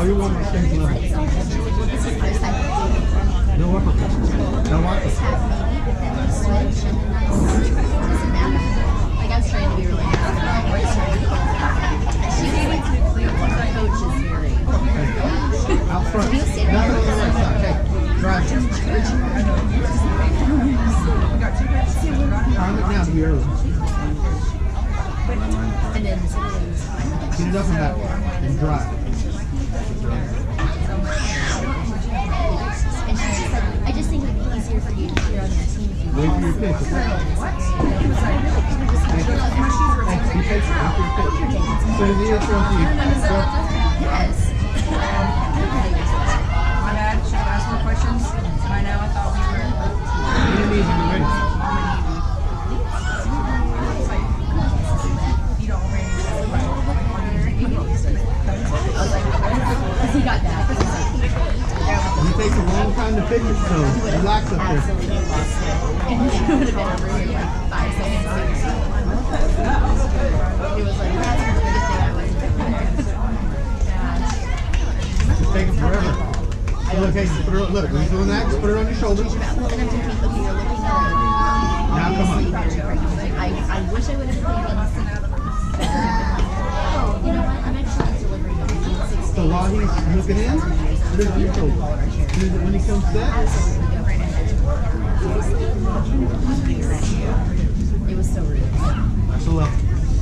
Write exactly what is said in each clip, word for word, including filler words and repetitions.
All you want is things level. No uppercut. No uppercut. Like I was trying to be really nice. She was like, the coach is very. Out front. Nothing on the right side. Hey, drive. Time it down to be early. And then get it up and back and drive. And she's just like, I just think it would be easier for you to cheer on your team if you wait for your pitch. Okay? Thanks. Be patient. Wait for your pitch. So the deal from you. Yes. My bad. Should I ask more questions? By now, I thought we were. You need to be ready. He got that. It takes a long time to pitch it, so relax up there. Absolutely lost it. And he would have been over here like five seconds later. It was like, that's the biggest thing I was. It's taking forever. So look, hey, just put it on, look, when you're doing that, just put it on your shoulders. And I'm thinking, okay, you're looking at it. Now come on. I, I wish I would have been thinking better. Oh, you know what? I'm actually delivering a six So while he's looking in, put it on your shoulders. When he comes set, it was so rude. that's a left.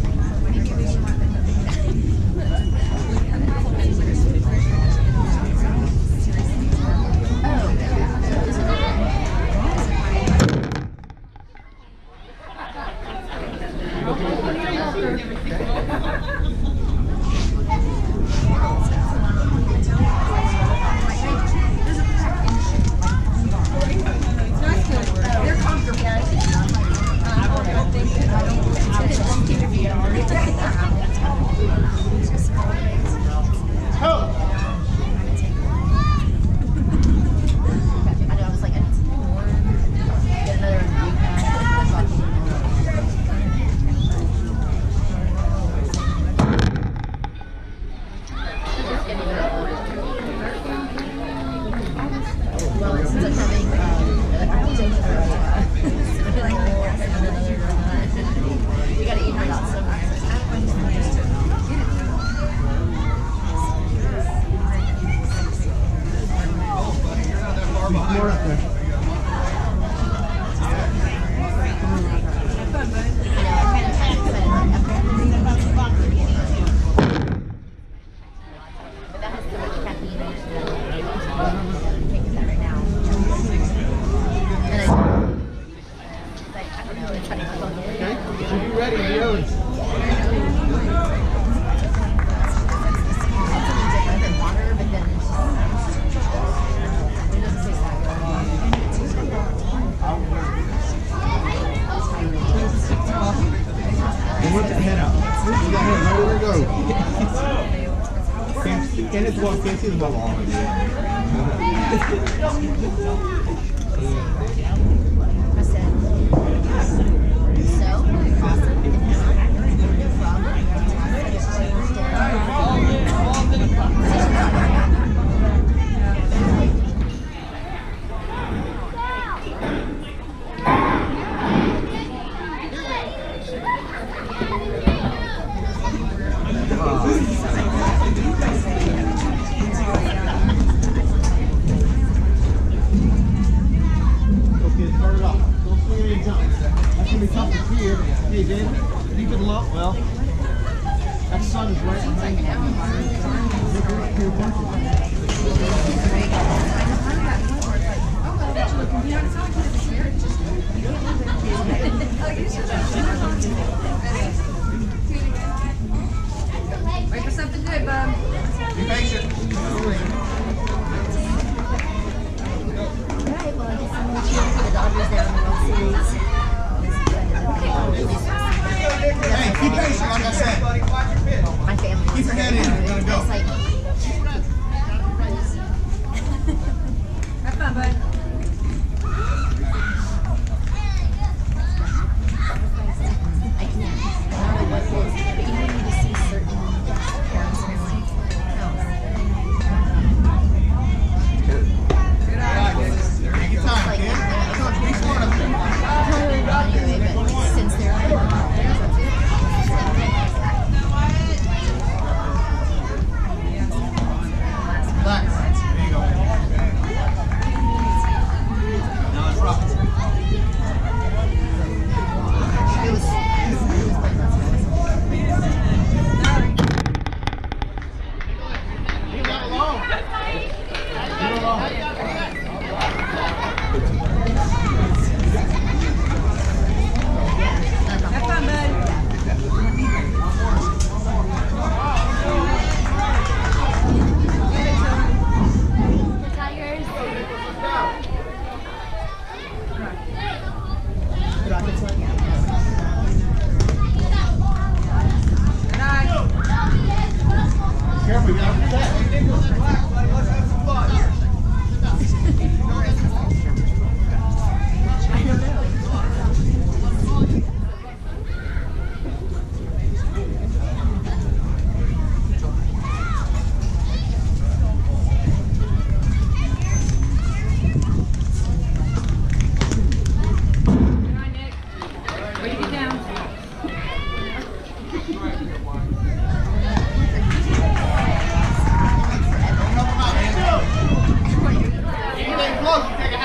More up there. Okay, so you ready, Leon? Whip the head out. You got head right where to go. Can't, can't it walk? Can't see the ball long. I said, so awesome. Okay, start it off. Don't swing any jumps. That's going to be tough to hear. Hey, David, you can look. Well, that sun is right behind you. Look at your attention. Wait for something good, bub. Be patient. Alright, well I guess I'm going to cheer for the Dodgers there in the World Series. Hey, keep patient, like I said. My family. Keep your head in. We're going to go. It's like, Have fun, bud. I can't. I don't know what it is, but you need to see certain parents and they're like, no.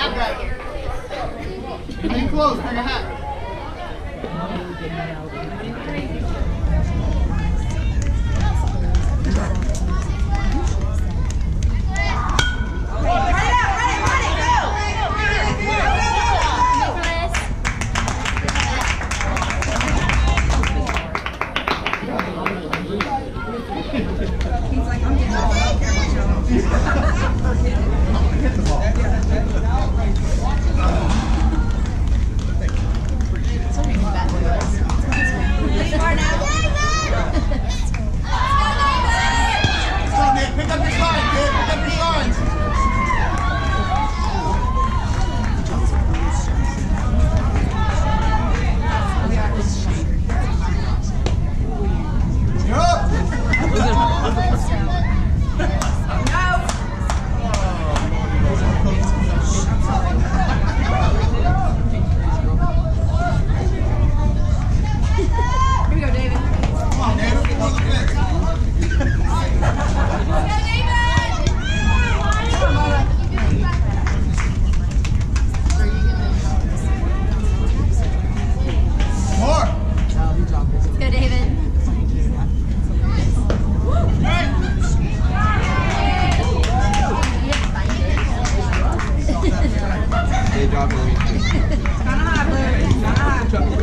Anything close, bring a hat. He's like, I'm getting all I don't care about you. Pick up your signs, kid. Pick up your signs. You're up. Here we go, David. Come on, David. Come on, look at this. More. Go, David. Good job, Lily. Kinda high, Blue. Kinda high.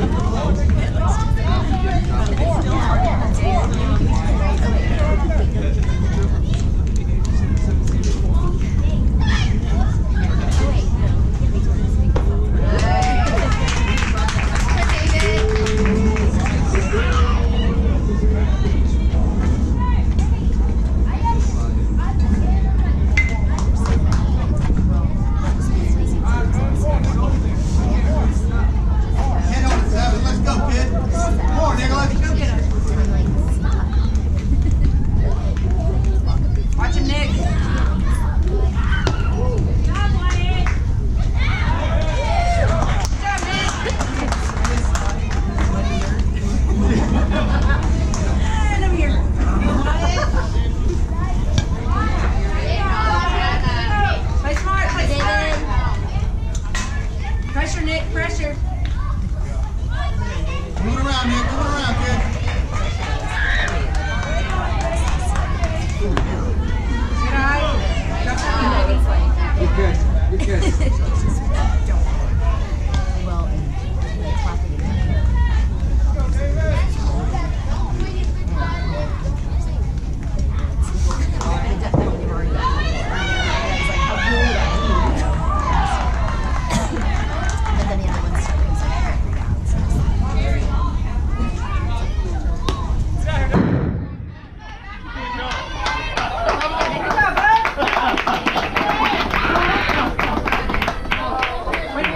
Head on to seven. Let's go, kid. Come on, Nicholas. Go get him. Watch him, Nick. And over here. Play smart, play smart. Pressure, Nick, pressure. Moving around, Nick. Moving around, kid. Good eye. Drop that one, David. Good, good, good. Well, and the top of the definitely already got it. It's like, how cool would I be? But then the other one's starting to like freak out. So it's Wait,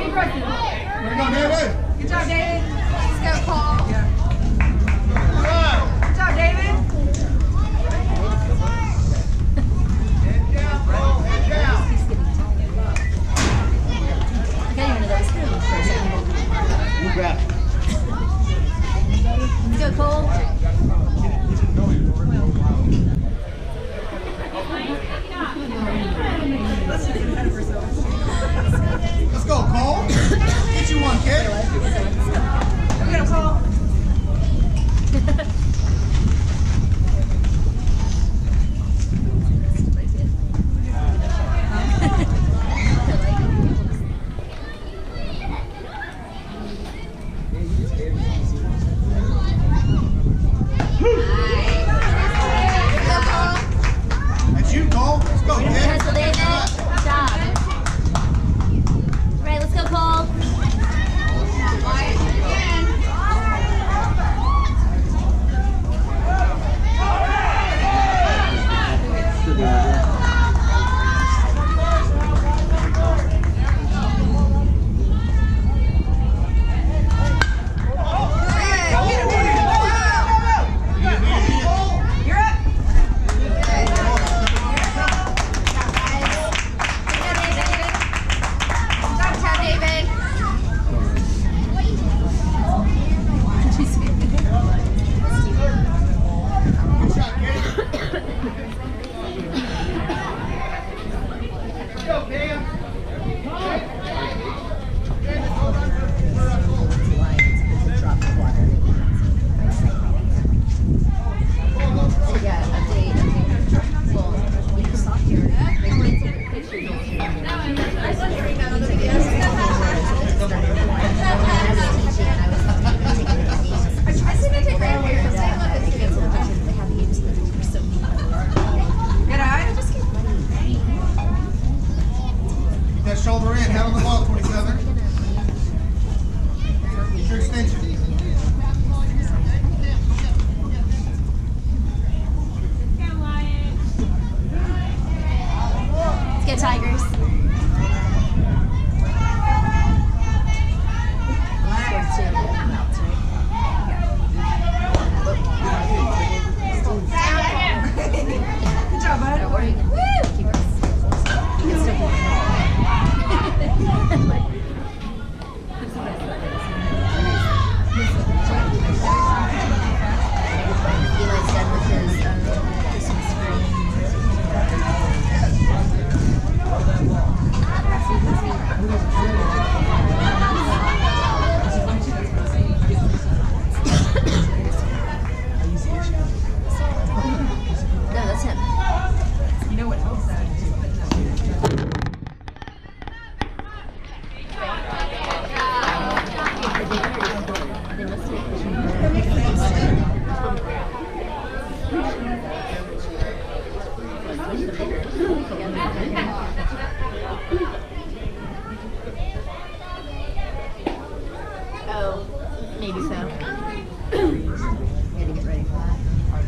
shoulder in, head on the ball, twenty-seven. Get your extension. Let's go, Tigers. Good job, bud. Woo! Keep us. You can still keep Eli's done with his um, Christmas screen. No, that's him. You know what else that is? They must be Oh, maybe so. Gotta get ready for that.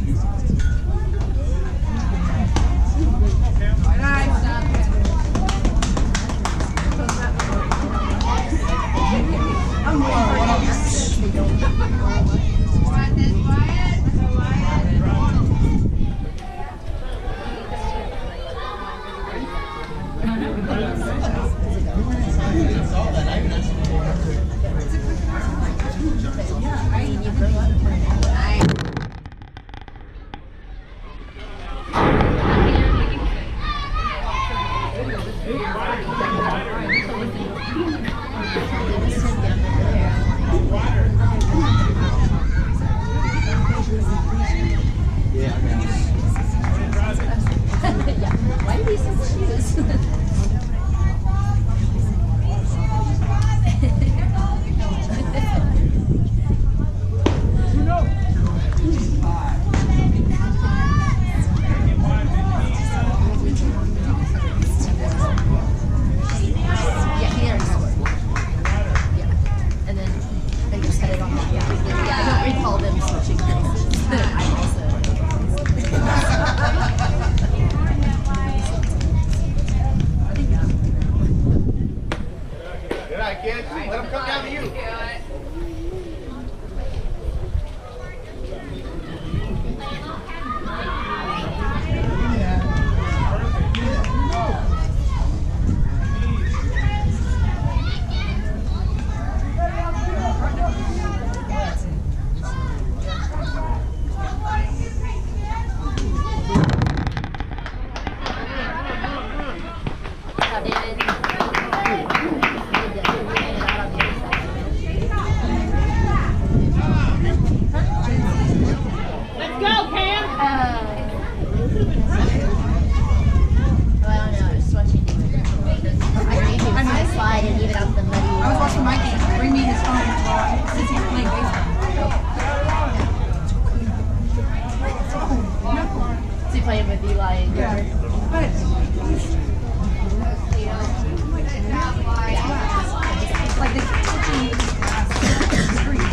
Yeah. Why do these have shoes? Yeah, he already scored. Yeah. And then they just had it on the yeah. Yeah, I don't recall them switching places. I also Good night, kids. Let them come down to you. How David? Let's go, Cam! Uh, well, I don't know. I was just watching David. I think he was gonna slide and even out the muddy. I was watching Mikey bring me his phone since he's playing baseball. Is he playing with Eli and Yeah. But like they keep switching screens.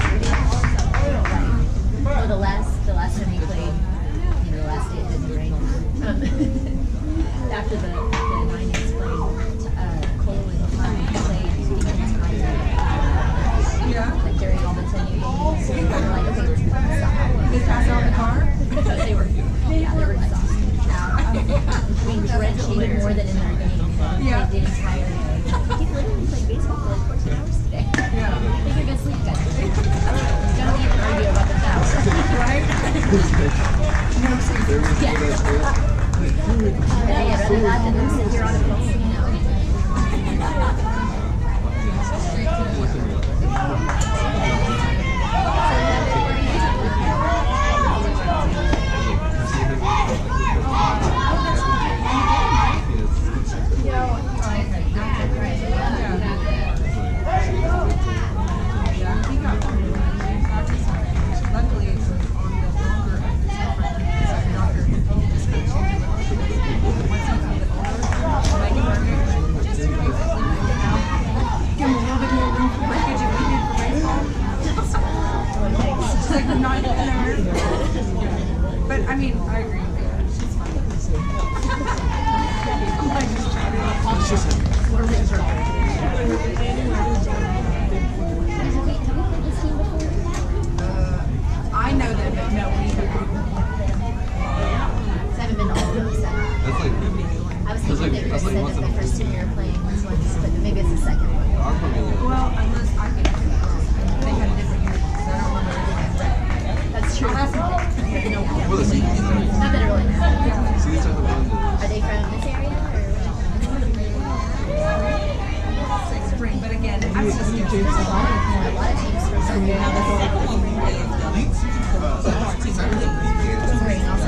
Well, the last, the last time he played, you know, the last day it didn't rain. Um, after the, the nineties played, uh, Cole and Klein played the entire, Yeah. like during all the ten games. They were like, okay, we're stop. They pass out in the car. They were, yeah, they were exhausted. Being drenching more than in their game. Yeah. Like, the entire day. He literally played baseball for like fourteen hours today. Yeah. I think you're gonna sleep, guys. Don't even argue about the hours. Right? Yeah. Yeah, rather that than them sit here on a phone, you know. Luckily, on the longer really interpreted. Have we played this team before? I know them, but no, we haven't. I haven't been to all of them, so. That's like fifty. I was That's thinking like- they that's said like that once in the a first blue. team you were playing was once, but maybe it's the second one. Our family. Well, unless I could have been wrong. They had a different year, so I don't remember everything. That's true. I'll have to look. Okay, no Well, the problem. seeds are Not that it really matters. seeds are the ones that. Are they from this area or? Spring, but again, I was just There's a lot of, a lot of teams from some area. Lynx? Spring also.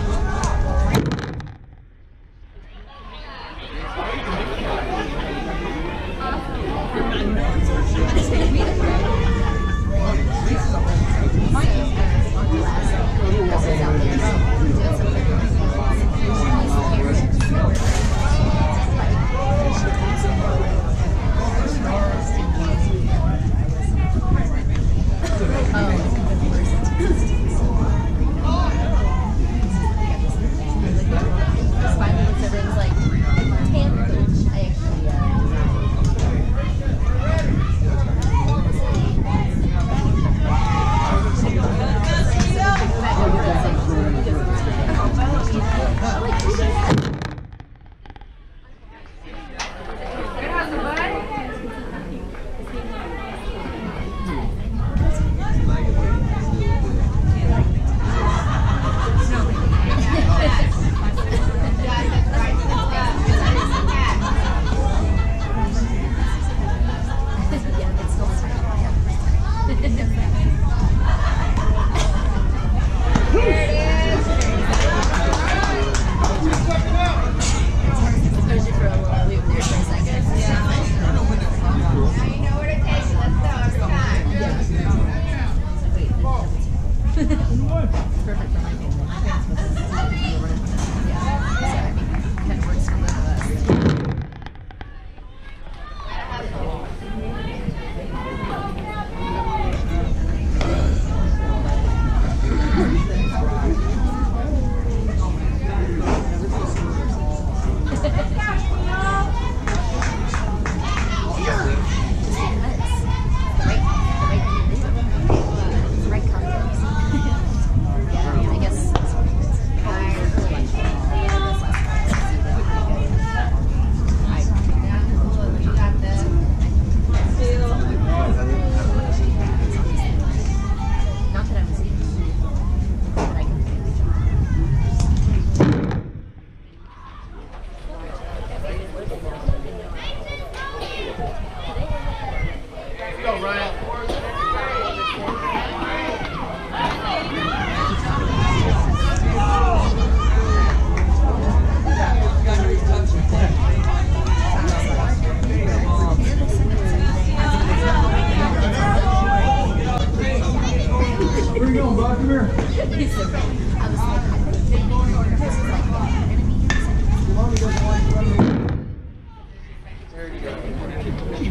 Where you going, bud? Come here. I was like, I think they were like, enemy. Come on, we got the one. There you go.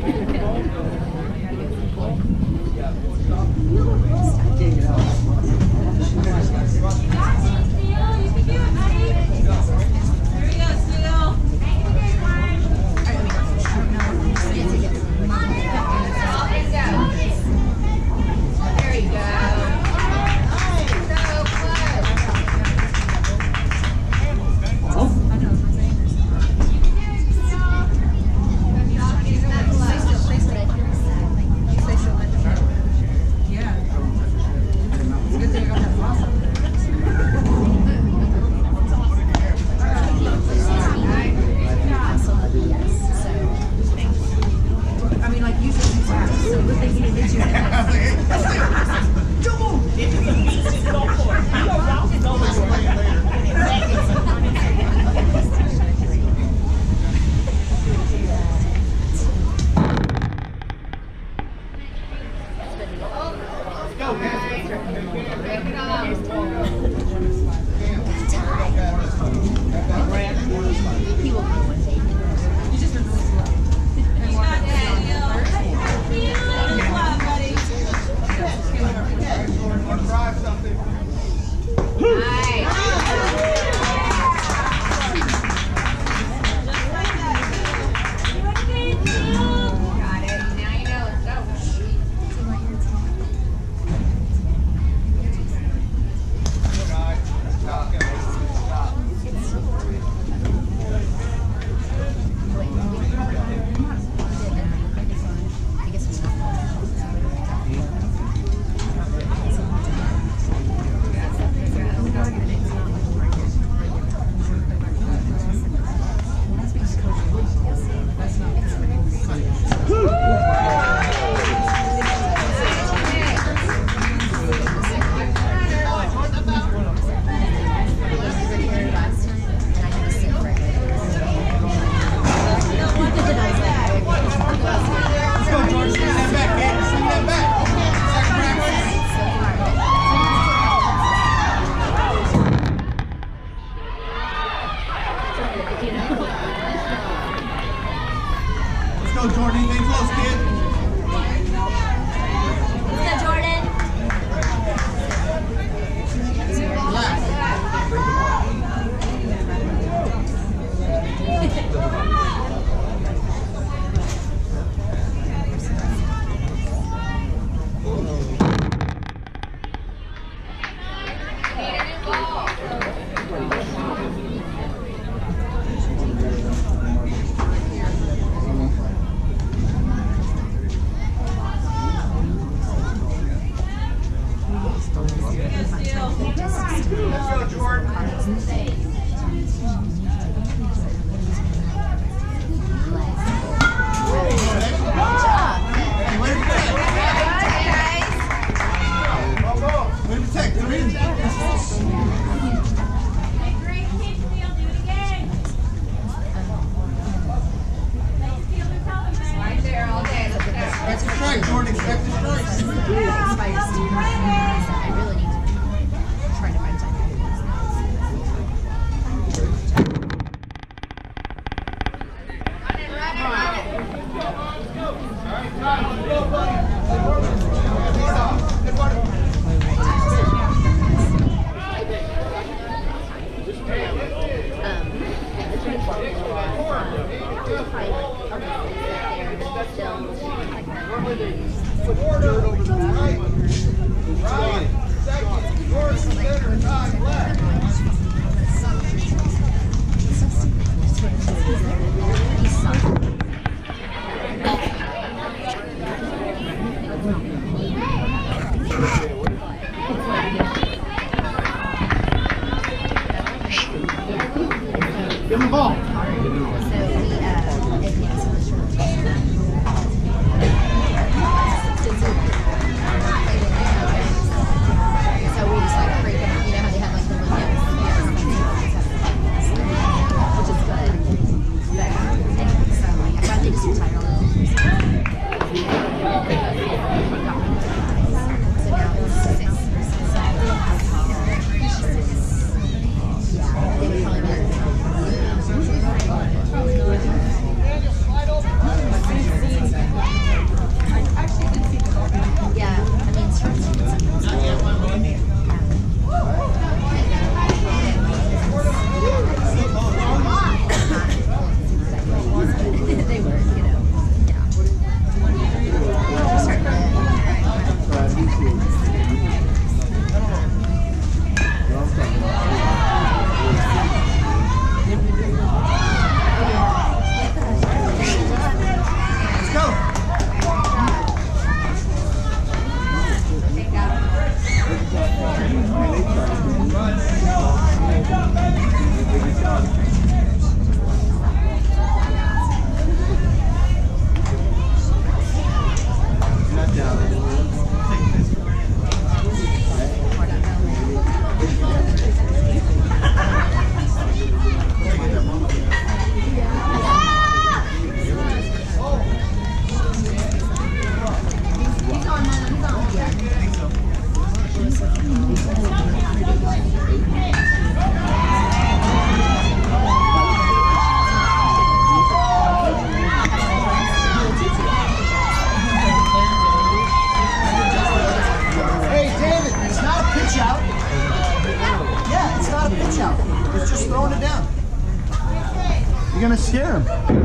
go, Jordan. Stay close, kid. Let's go, Jordan. Give him the ball. You're gonna scare him.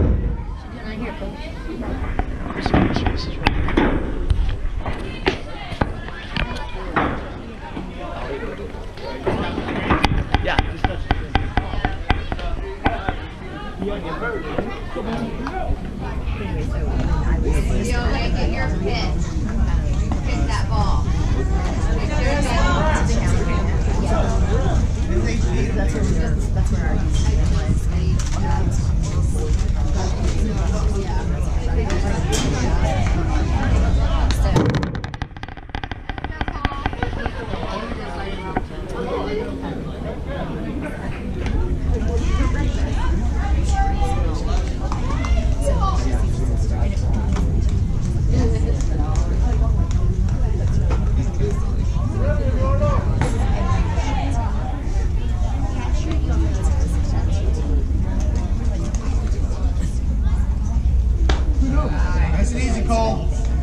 Yeah, just touch it. Yo, like get your pitch. Pitch that ball. That's where, that's where our was. Who knows? Nice and easy, Cole.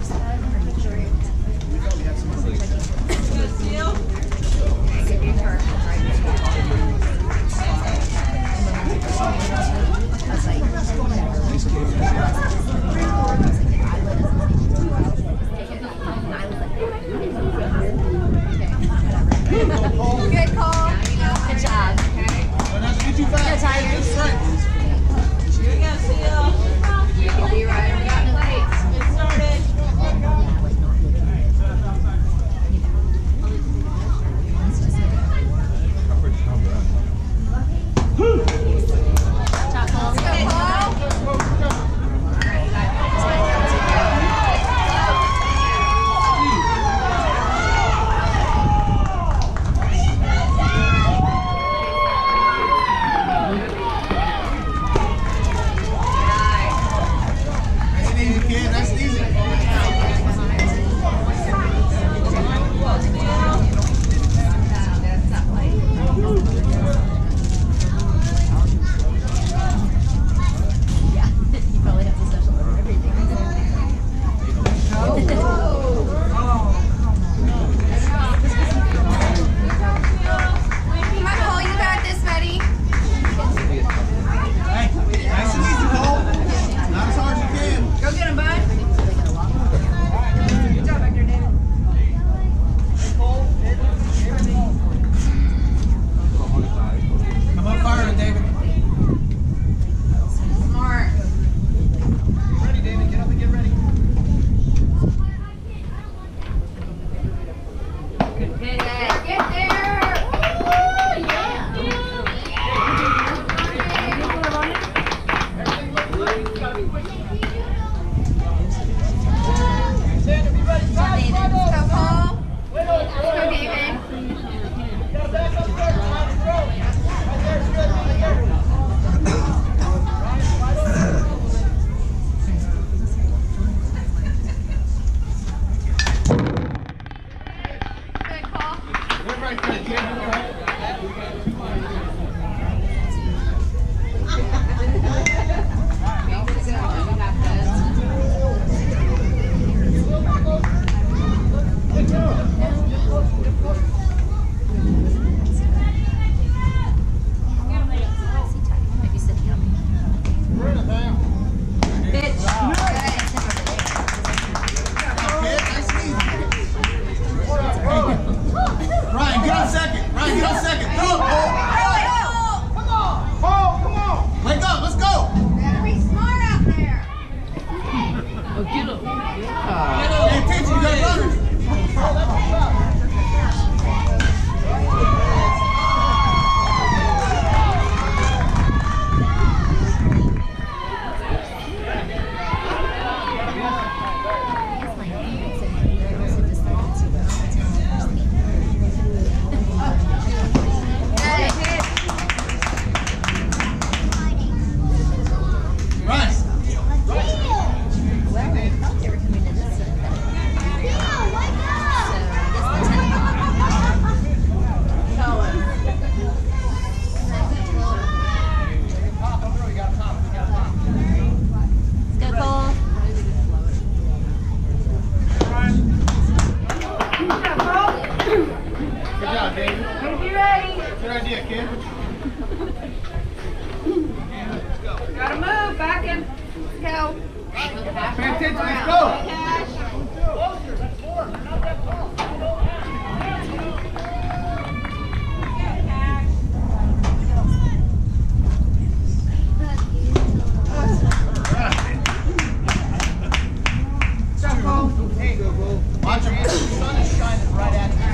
Good call. Good job. Well, not to be too fast. Good, Tiger. Just right. Here we go, Seal. You'll be right. We got plates. Get started. Top ball. Let's go, Paul. Nice and easy, kid. Nice and easy. Yeah, you probably have to special order everything. Come on, Paul. You got this, buddy. Hey, nice and easy, Cole. Not as hard as you can. Go get him, bud. Good job back there, David. Come on, firing, David. Smart. Ready, David. Get up and get ready. Get there. Let's go, Paul. Let's go, David. Good, Paul. Get right there, kid. All right. Might be sitting up. We're in it now. Bitch. Kid, nice and easy. Ryan, get on second. Ryan, get on second. Throw it, Cole. Come on. Cole, come on. Wake up. Let's go. Better be smart out there. Pay attention. You got runners. Ryan. Go, Cole. Good job, David. Be ready. Good idea, kid. Gotta move, back in. Let's go. Pay attention. Let's go. Watch him. The sun is shining right at you.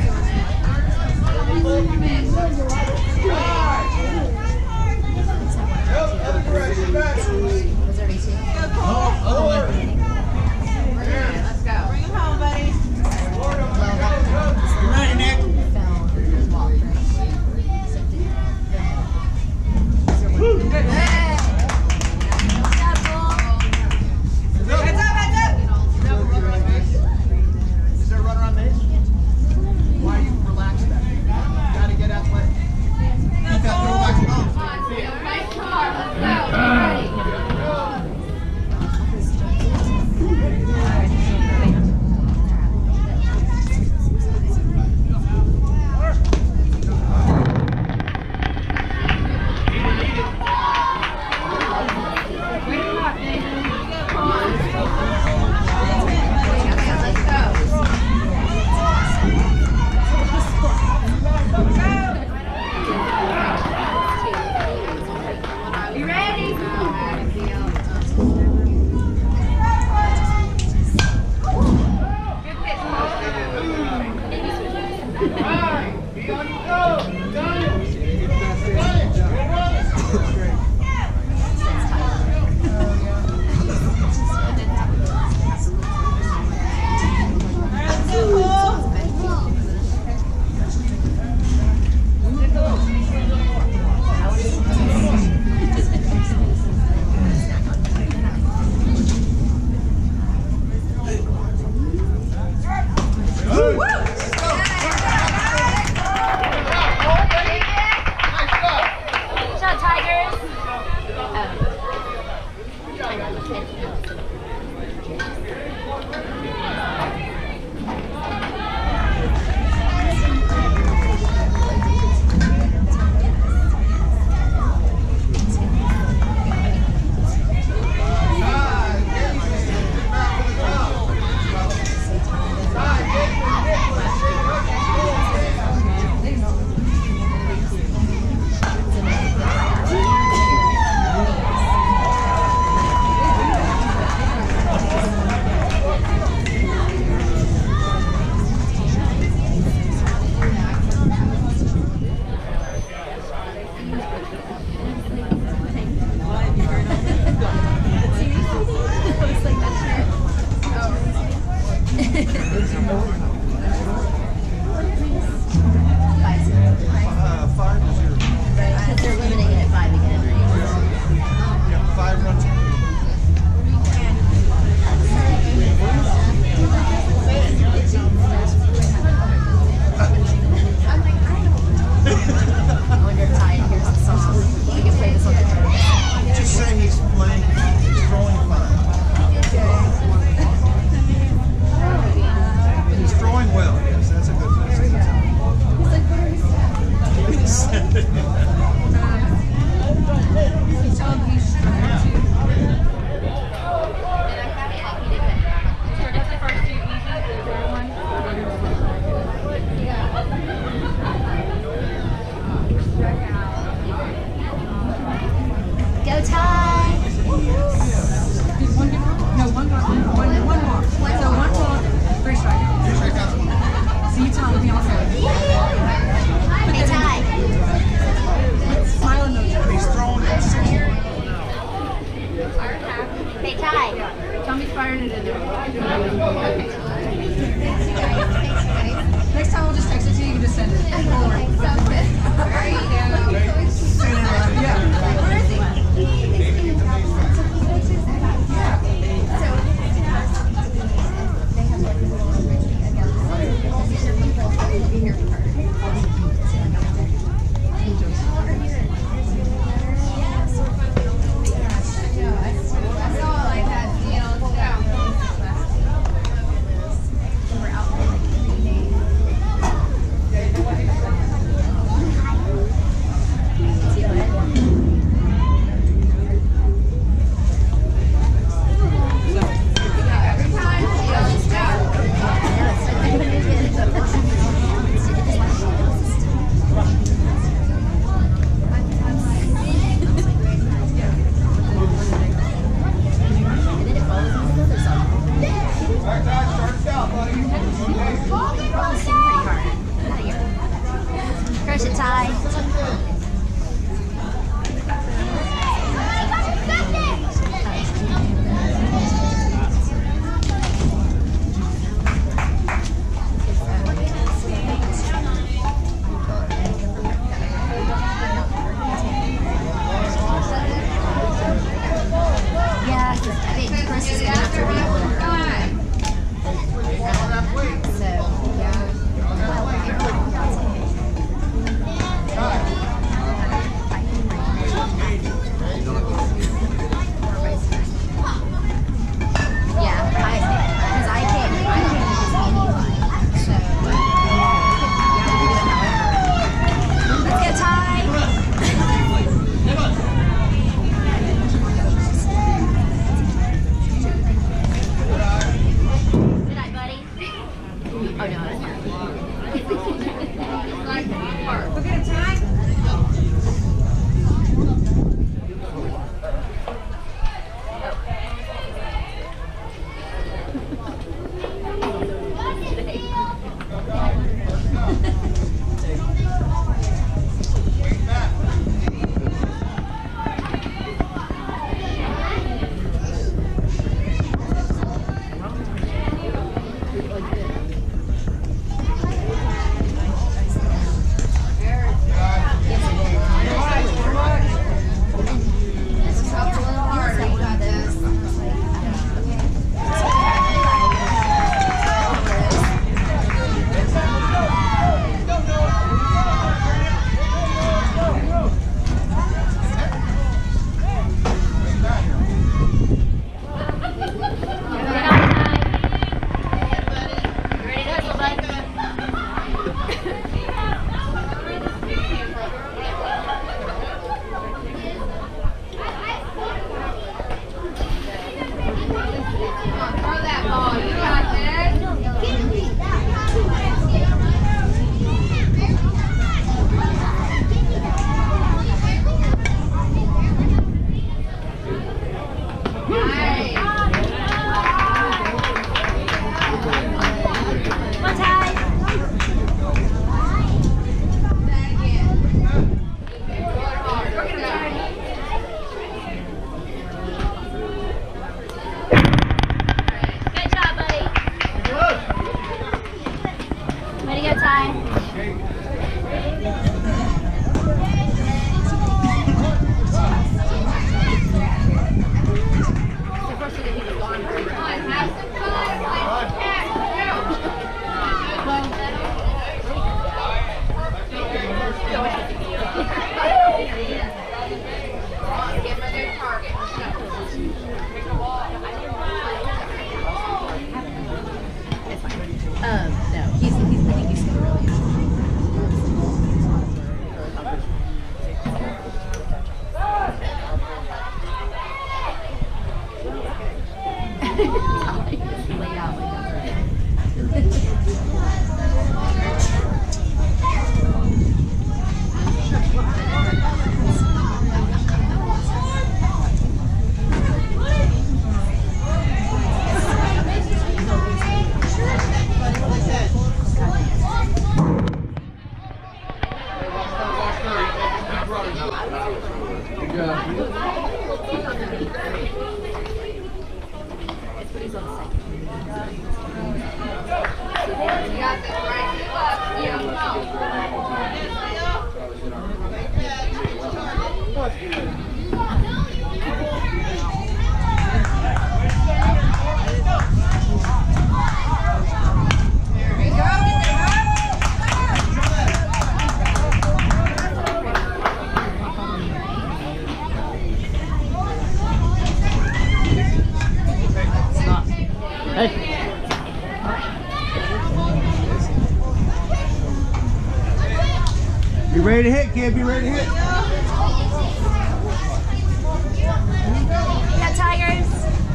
Was there two? Oh, other way. Let's go. Bring him home, buddy. You ready, Nick? Fell and walked, right? So did Good. Hey. Stop, Cole. Heads up, heads up. Is there a runner on base? Why are you relaxed that? You gotta get athletic. turn it into a Next time we'll just text it to you. You can just send it. There you go. Yeah. Where is he? Crush it, Ty. Yeah, I think Chris is gonna have to read one. So, yeah. Yeah, I, because I can't, I can't use any, so, yeah, we do it however. Let's get Ty. Good night, buddy. Oh no, that's not. We're gonna tie. Um, no, he's, he's, I think he's still really Just laid out like It's what he's on second. You got this right to the left. Yeah, Be ready to hit, kid. Be ready to hit. We got Tigers.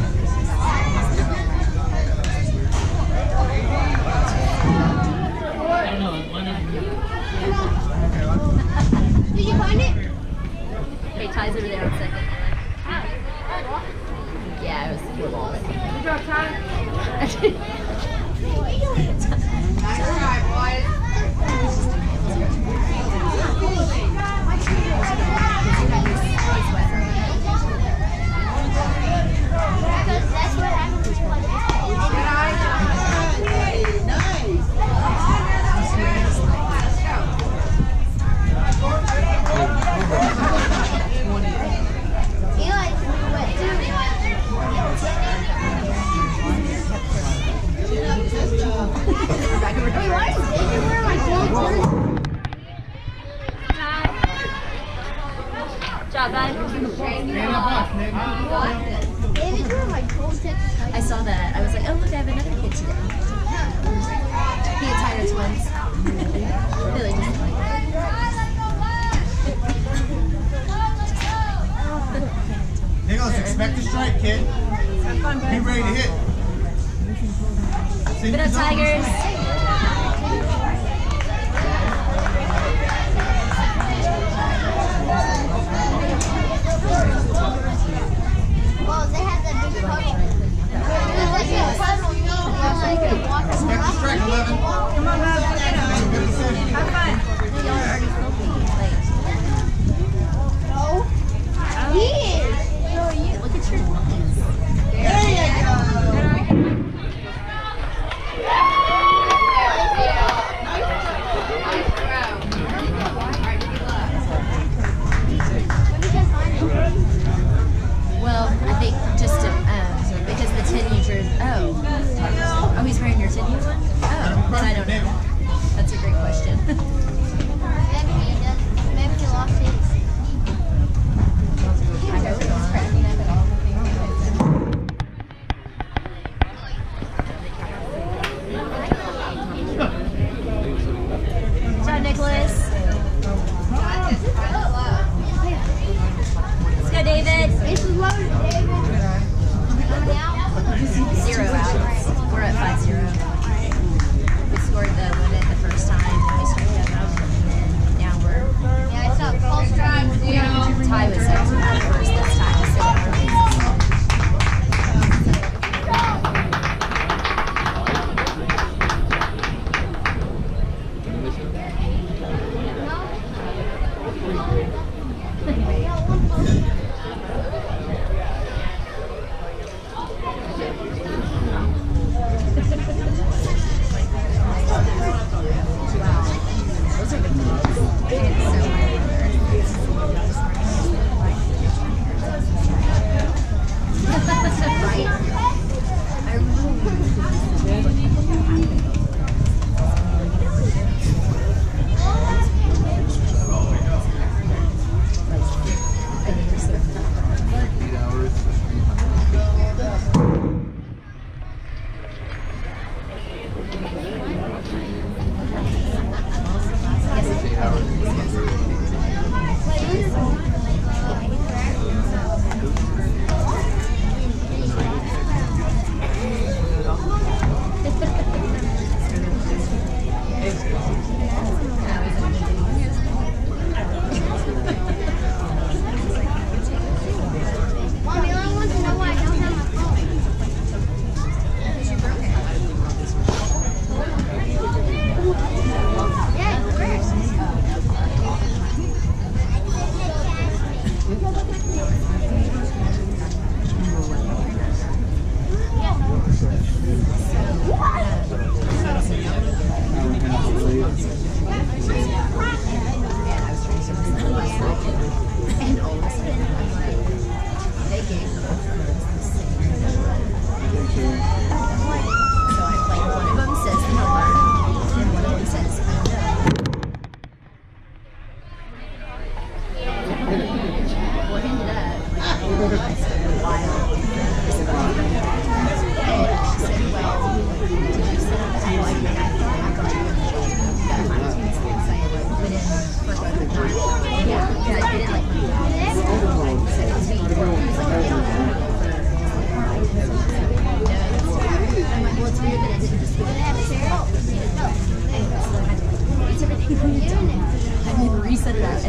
Did you find it? Hey, Ty's over there on second. Yeah, it was cool. Good job, Ty. Nice try, boys. Because that's what happens when you like this. Good eye. Nice. Eli, what, two? Wait, why is David wearing my gold jersey? Good job, bud. David's wearing my gold Texas Tiger. I saw that. I was like, oh, look, I have another kid today. He and Tyler twins. Really just like Nicholas, expect a strike, kid. Be ready to hit. Sing Good the up, song. Tigers. Well, they have that big puddle. There's like a puddle, you know, and like a water. Expect a strike, eleven. Come on, Bob. Good decision. Have fun. Y'all are already smoking. Like, No. He is. so are you. Look at your lungs. There you go. Good eye.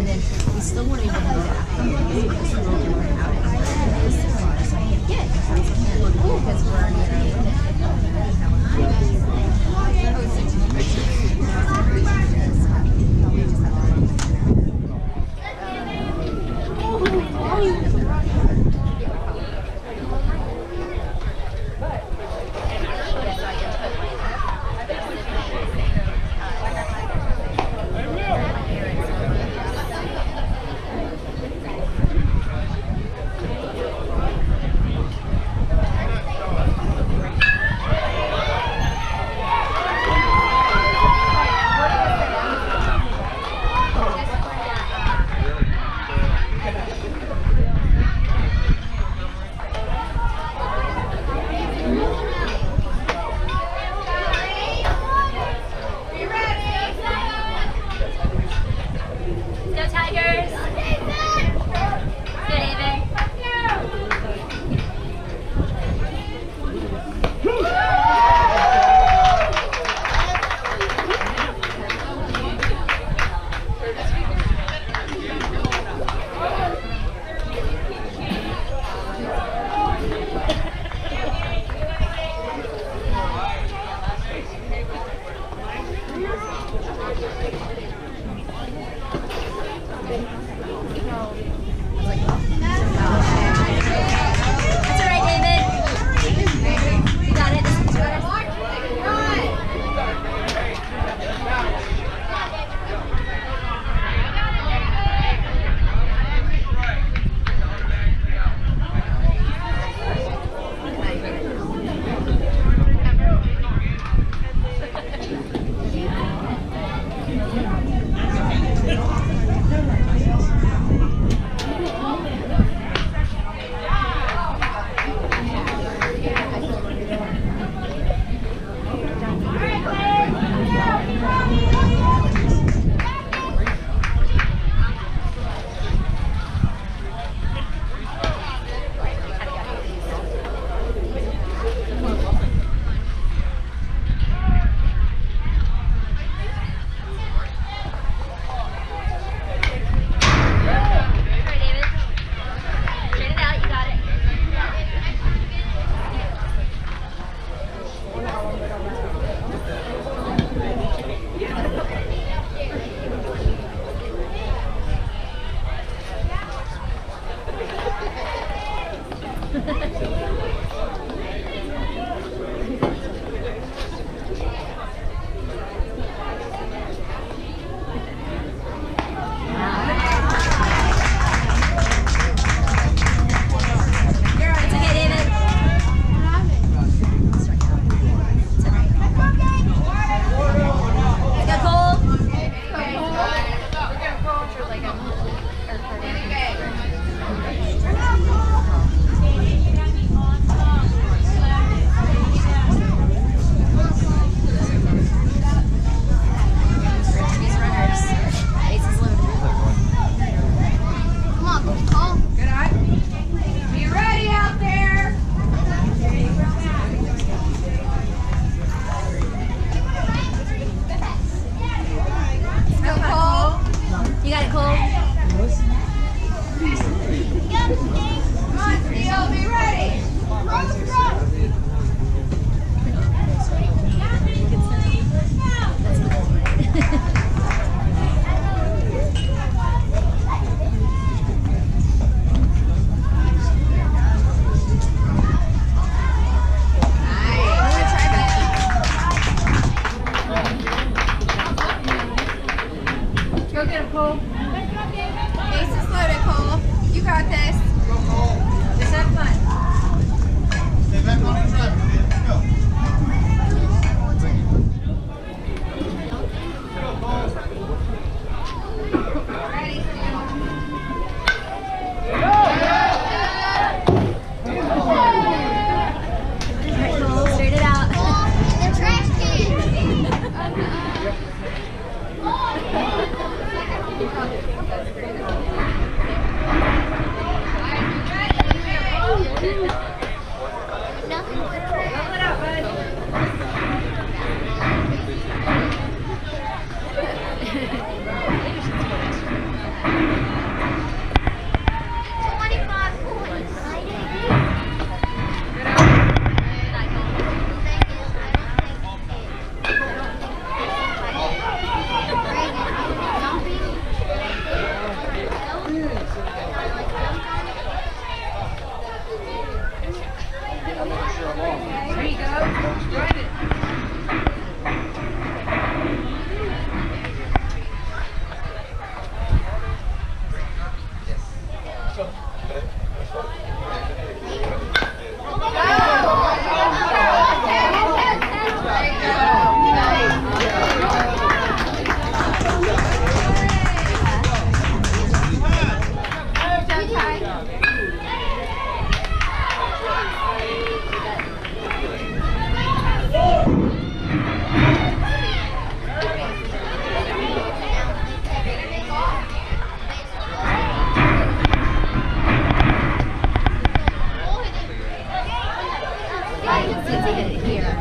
And then we still weren't able to do that after the game because we were going out and this is why so I can't get because we're already in our limit.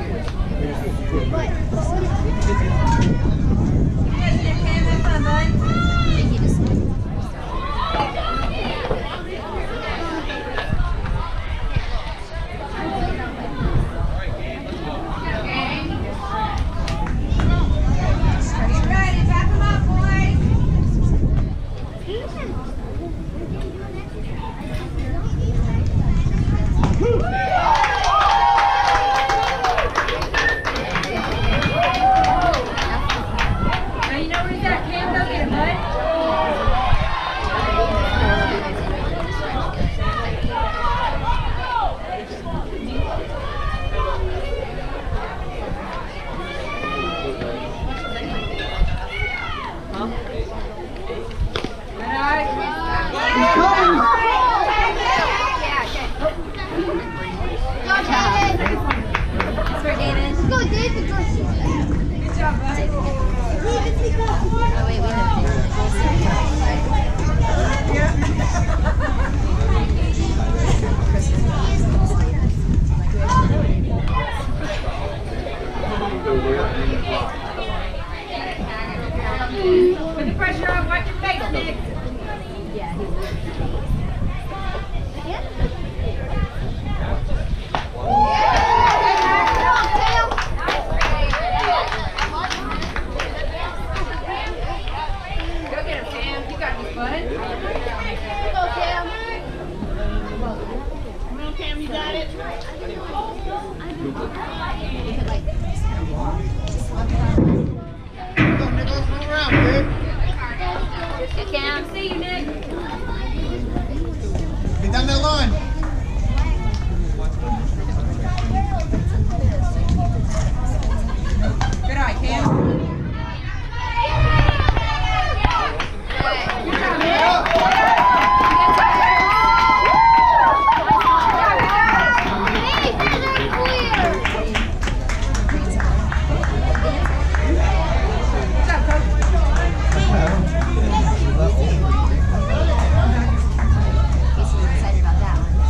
Put the pressure on, watch your face, Nick. Yeah, he's Go get him, Sam. You got me, bud. Go, Cam. Come on, Cam, you got it. Cam. See you, Nick. Get down that line. Good eye, Cam. Excited about that one.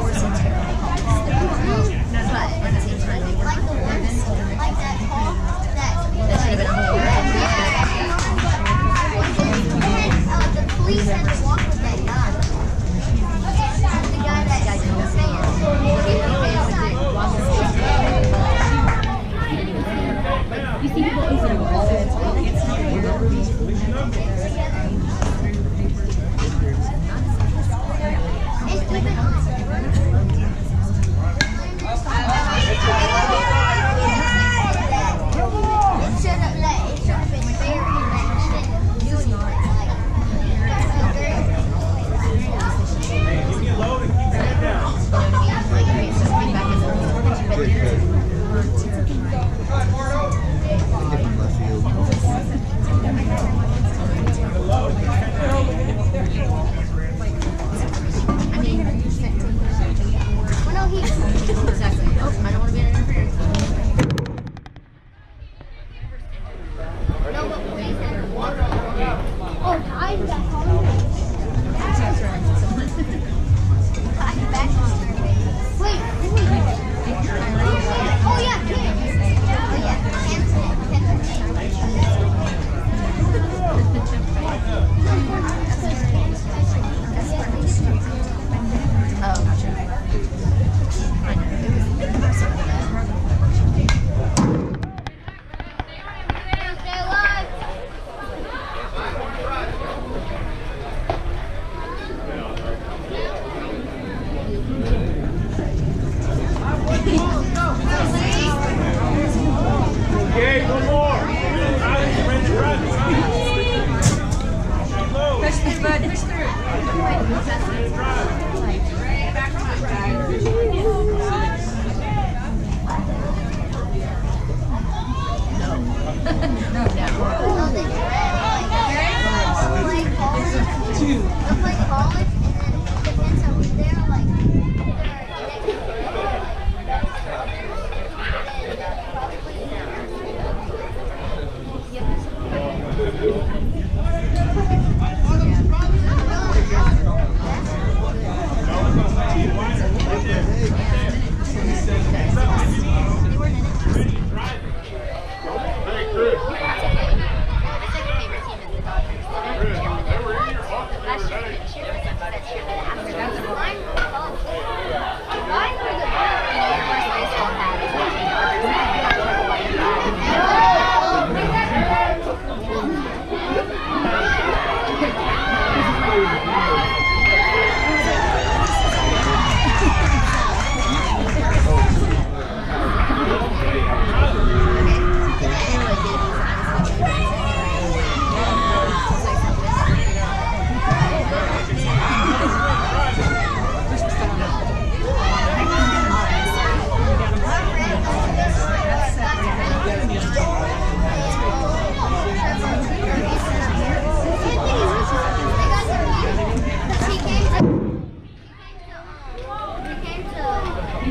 Like the ones, like that tall.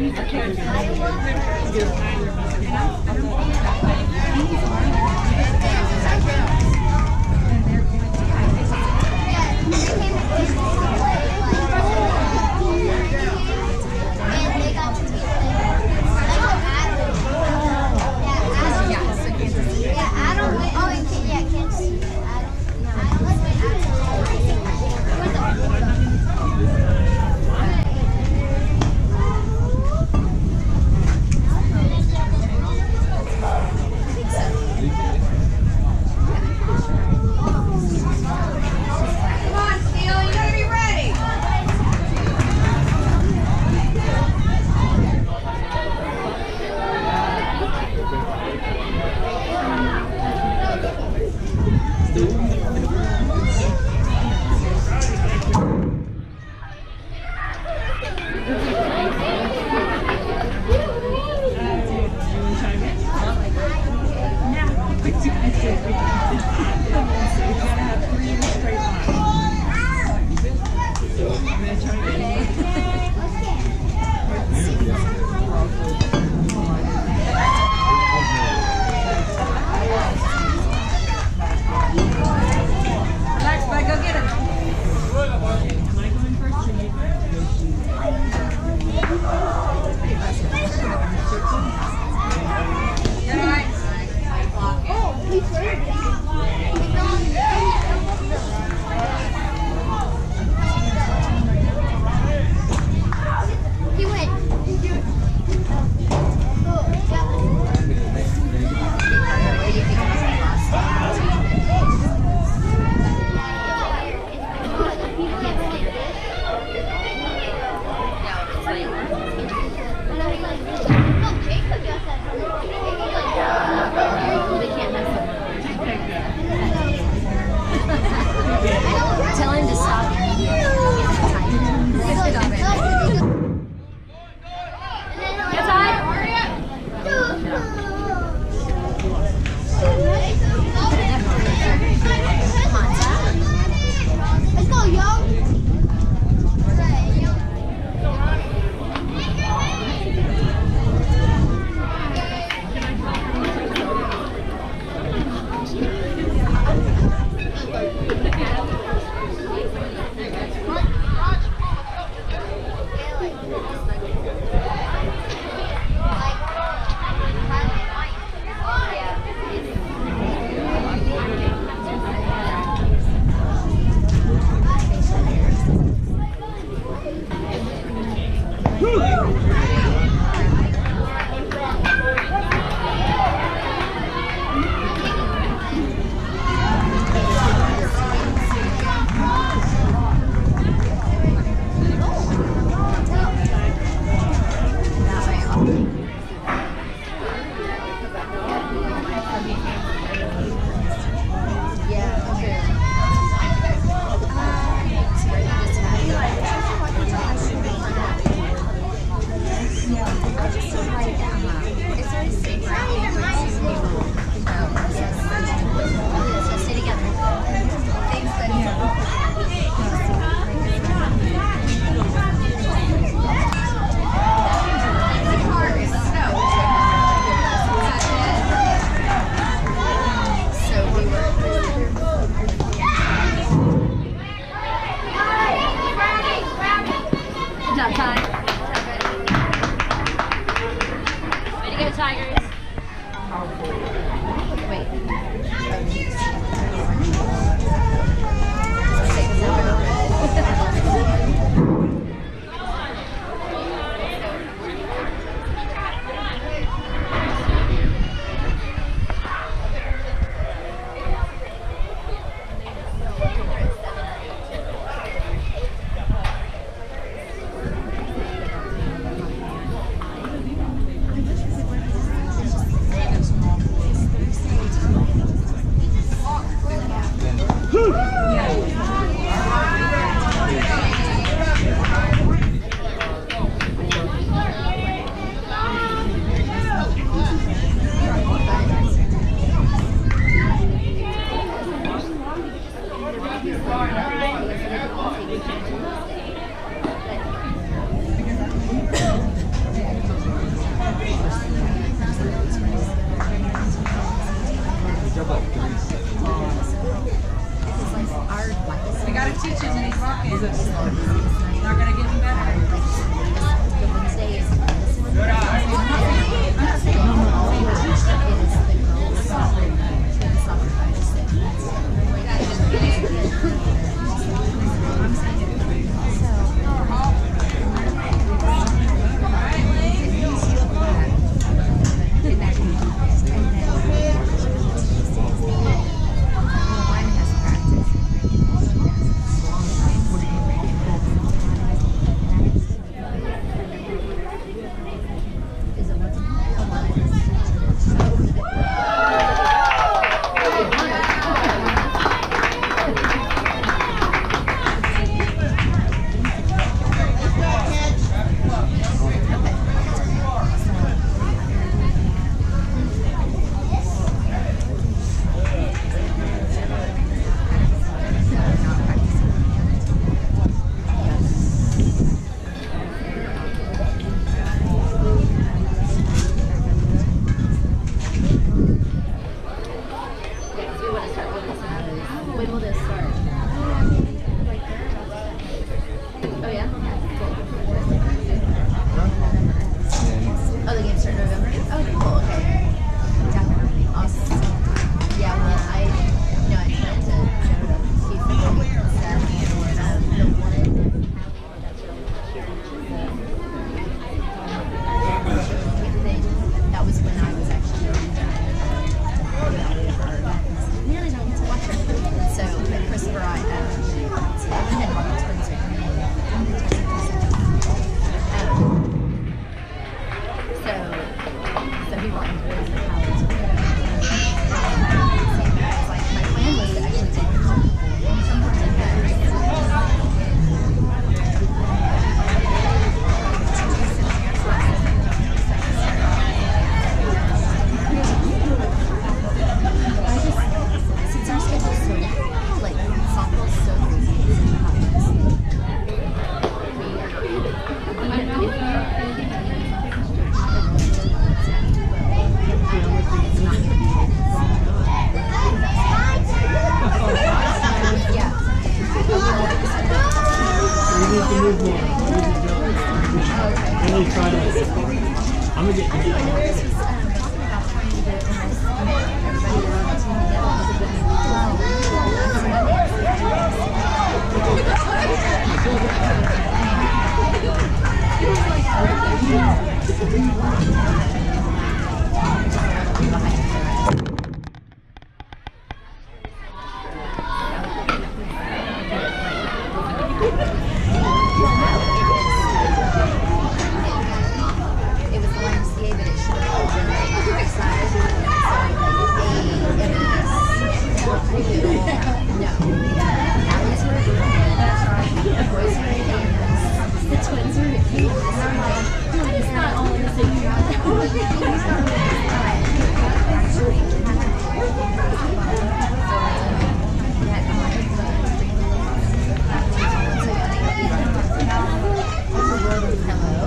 Walk. So, so he brought me to college. Like, my plan was to actually take him home. Since our schedule's so, like, softball's so crazy, it's not yeah. We need to move more. Really try to. I'm gonna get. I think Chris was um, talking about trying to get almost everybody on the team it was the Y M C A, but it should have all been like outside. So A, M S, no. Allie's were at the boys were at A M S, the twins were at P M S. And I'm like, it's not all in the same year. Actually, hello.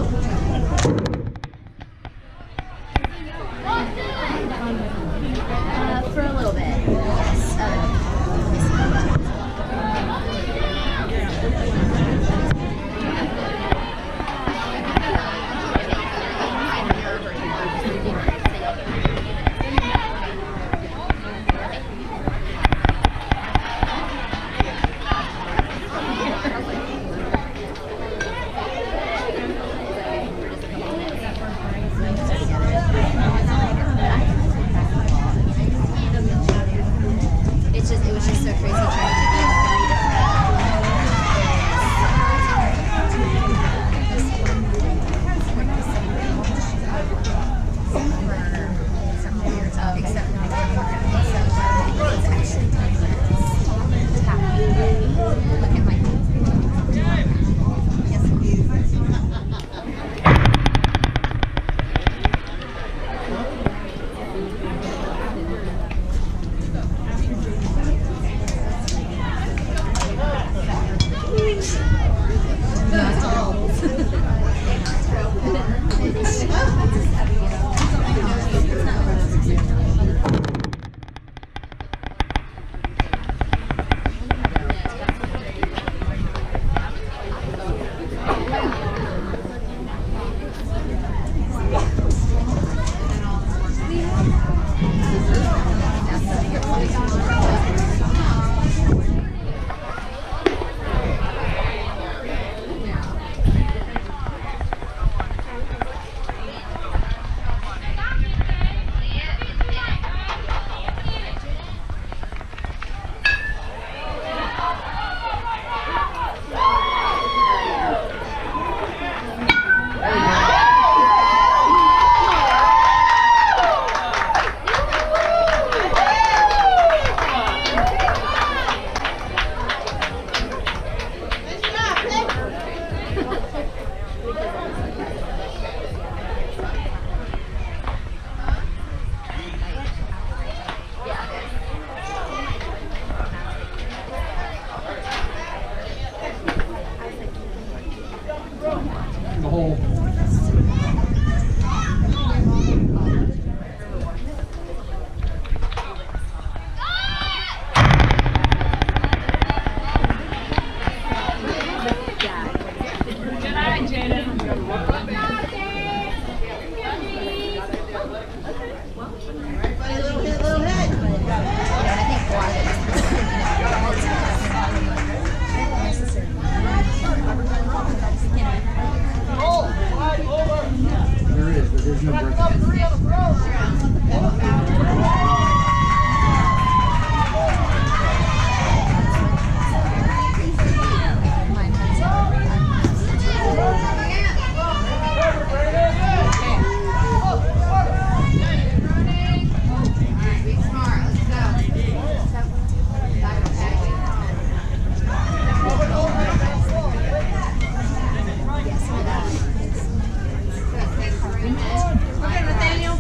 Uh, for a little bit, yes. Um, It's just, it was just so crazy trying to be in The whole. There is, but there's no break. Daniel.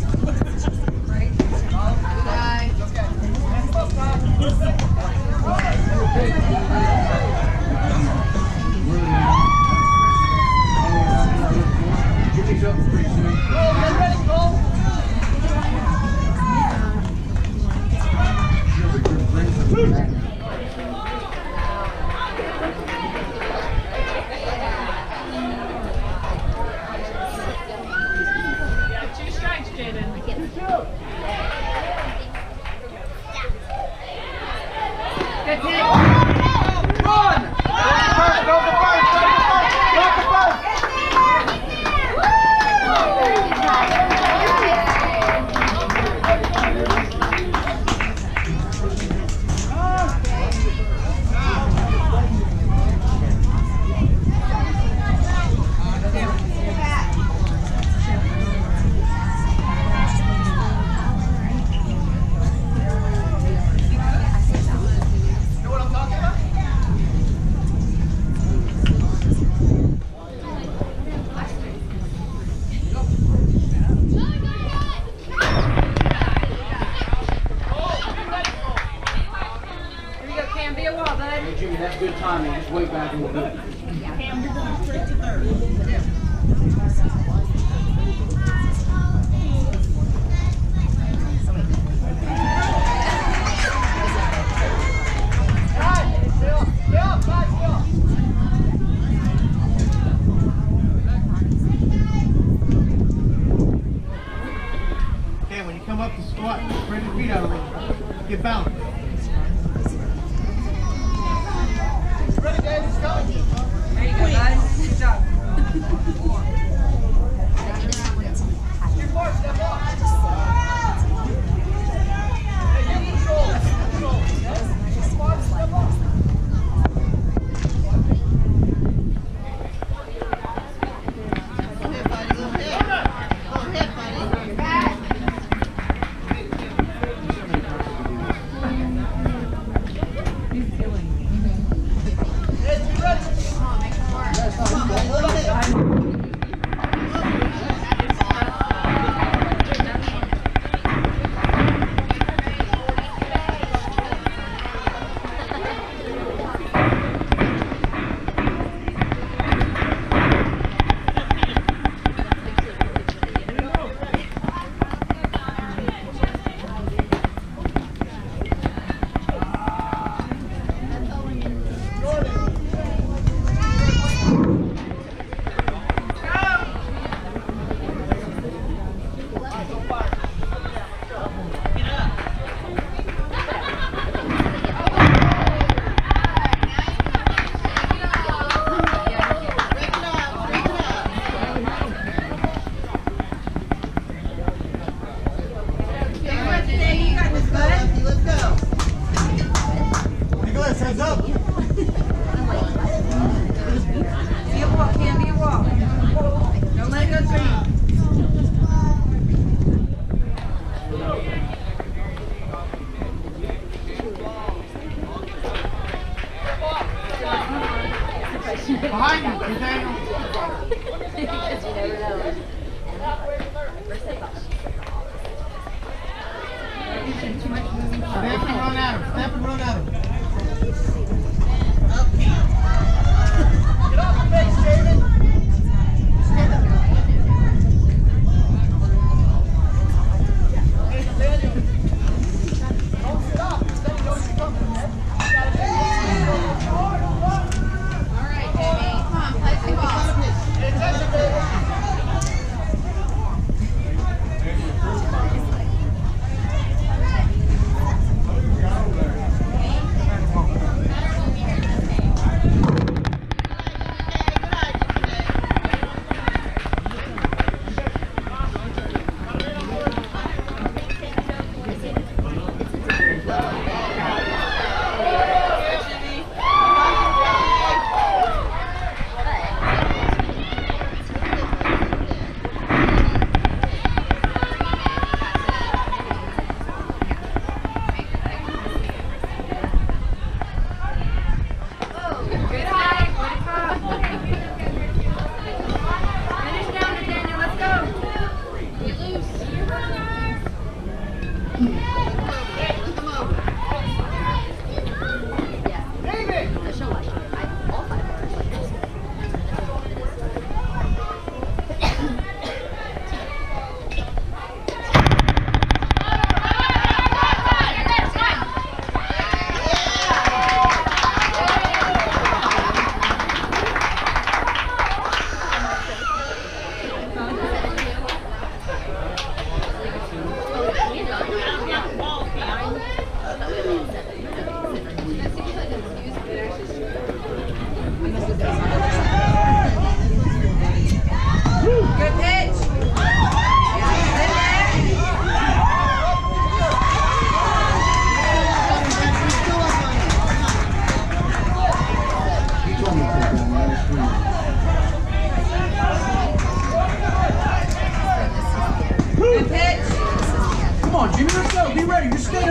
Two strikes, Jaden. Good hit. Run! Go the first! Go the first! Go the first! Here we go, Cam. Be a wall, bud. Hey, Jimmy, that's good timing. Just wait back a little bit. Cam, you're going straight to third. Okay, when you come up to squat, spread your feet out a little. Get balanced. Ready, Dave? It's coming. There you go, guys. Good job. Two more, step up. Hey, you control it. Control it. Yep. Squat, step up.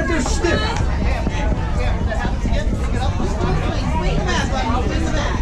if they're stiff. Swing the bat, buddy. Swing the bat.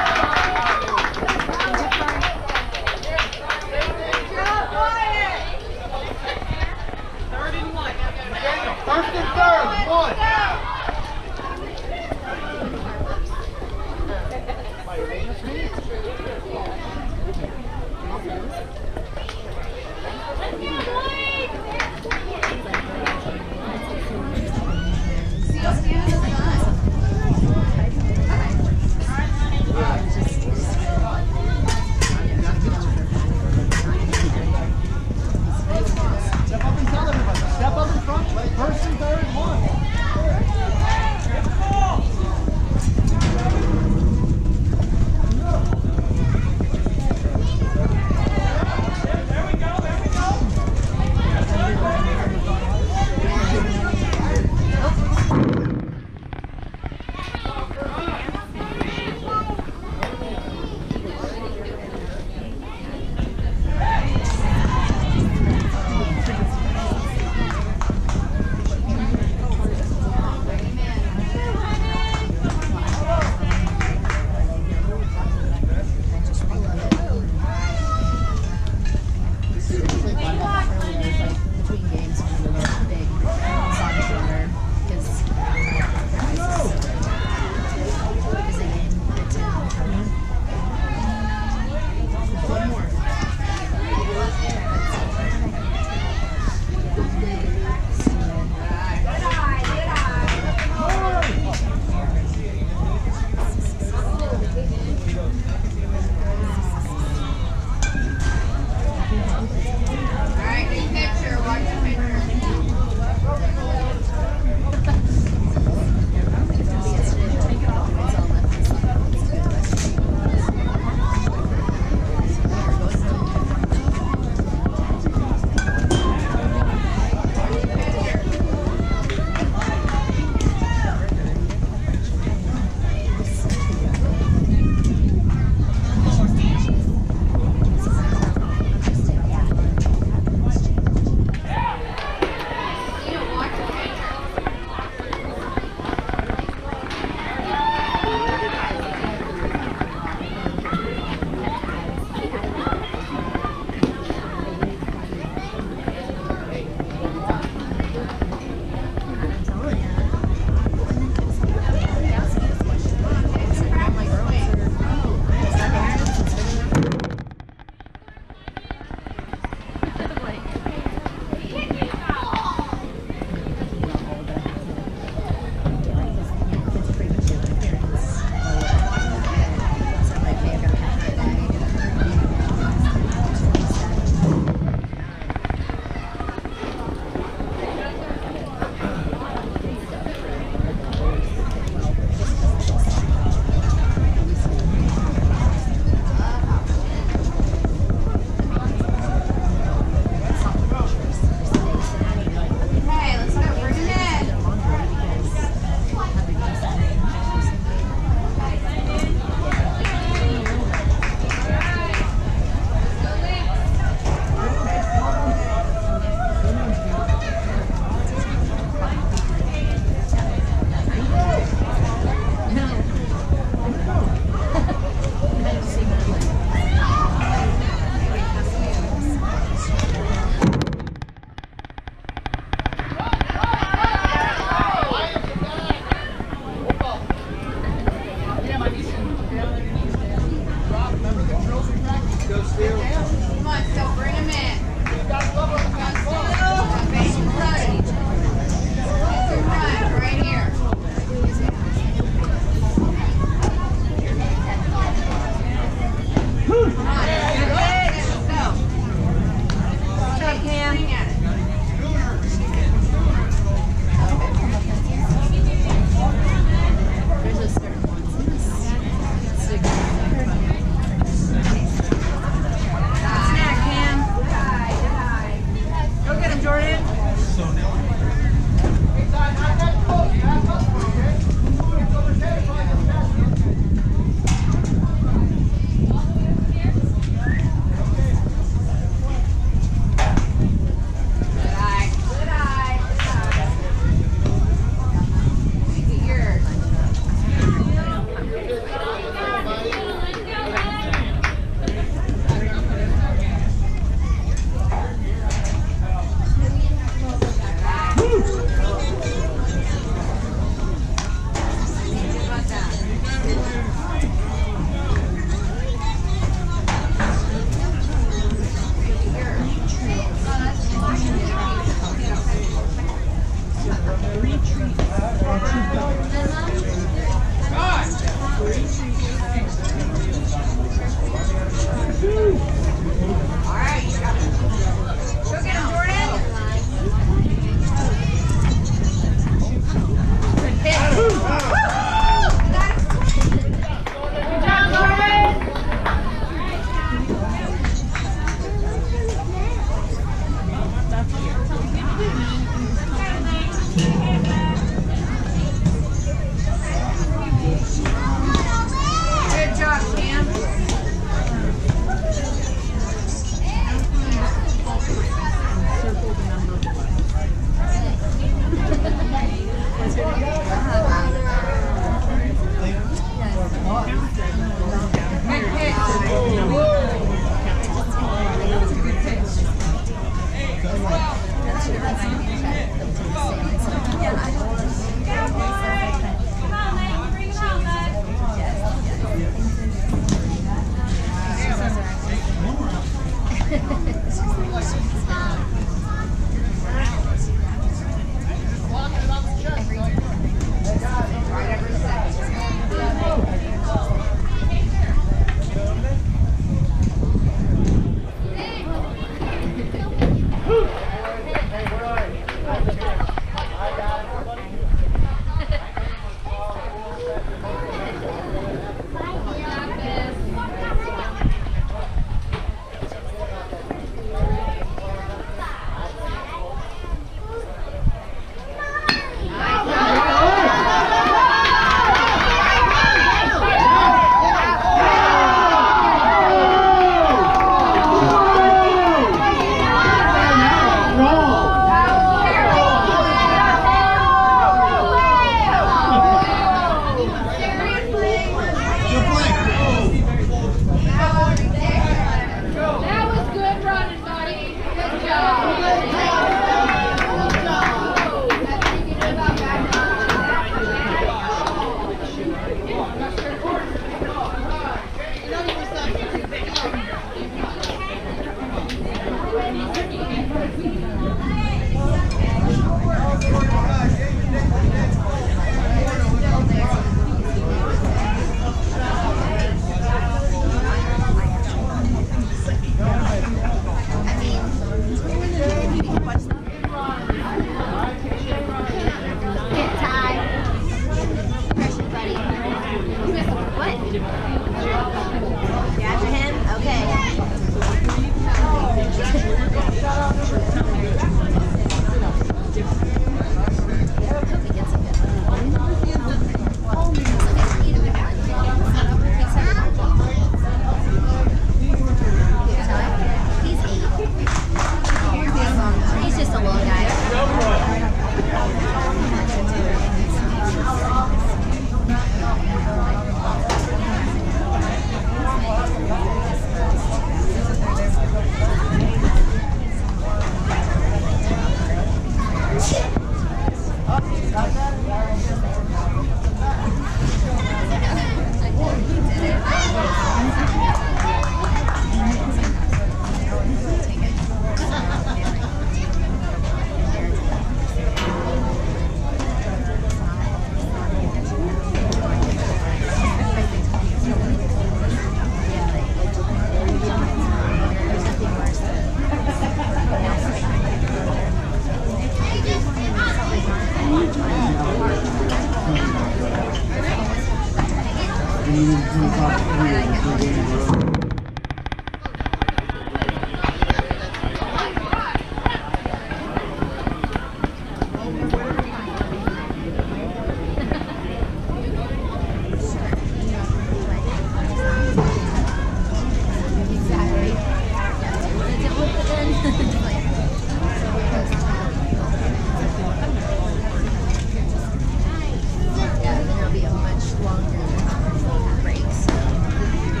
Yeah, then there'll be a much longer break. So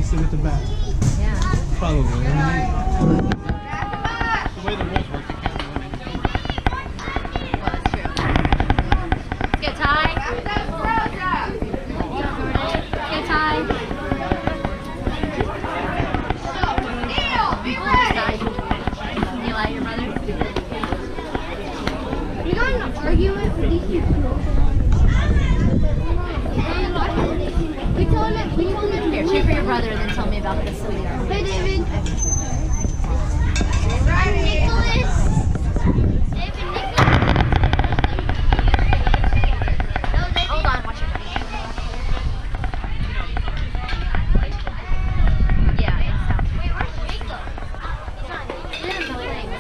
sit at the back. Yeah. Probably. The way the rules work, you can't do anything. Well, that's true. Let's go, Ty. Let's go, Ty. Eli, your brother? You got an argument with these people. We told him, we told him. Here, cheer for your brother and then tell me about this silly Hey, argument. David. I'm Nicholas. David Nicholas. Hold on, watch your back. Yeah, it sounds. Wait, where's Jacob? He's in the Lynx.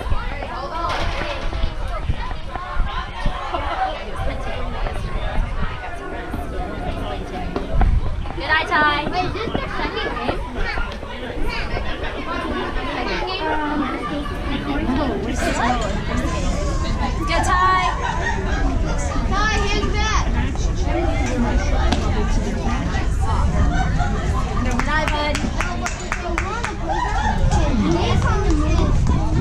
Good night, Ty. Wait, is this their second game? Second game? Good, Ty. Ty, hands back. Good night, bud. He's on the move.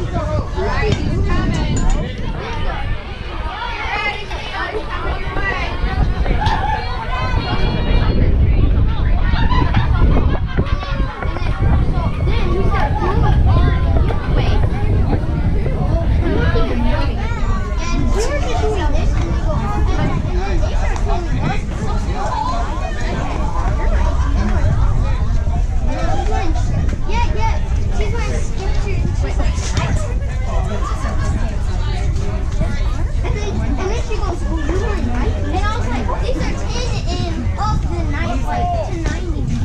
Yeah, yeah. She's my skipper. And then, and then she goes, oh, you weren't right. And I was like, these are ten and up the night, like to ninety. You